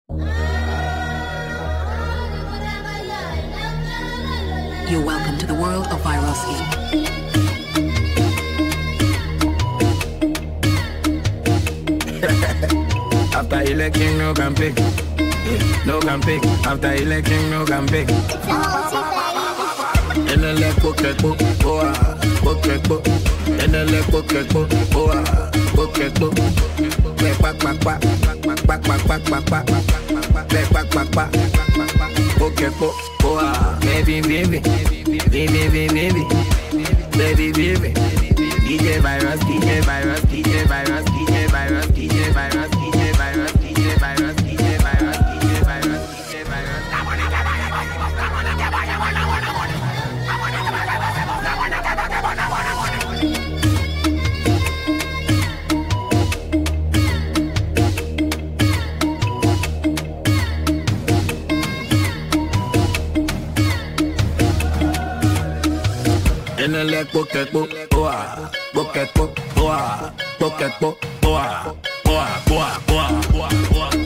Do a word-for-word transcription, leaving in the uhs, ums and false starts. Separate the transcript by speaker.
Speaker 1: You're welcome to the world of Viroski.
Speaker 2: After election, no can pick. No can pick. After election, no can pick. En el pocketbook, boa, pocketbook. En el pocketbook, boa, pocketbook. Back, back, back, back, back, back, back, back, back, back, back, back, back, back. Pocketbook, boa, baby, baby, baby, baby, baby, baby. D J Virus, D J Virus, D J Virus, D J Virus, D J Virus, D J Virus, D J Virus, D J Virus, D J Virus, D J Virus. En el pocketbook, boa, pocketbook, boa, pocketbook, boa, boa, boa, boa, boa, boa.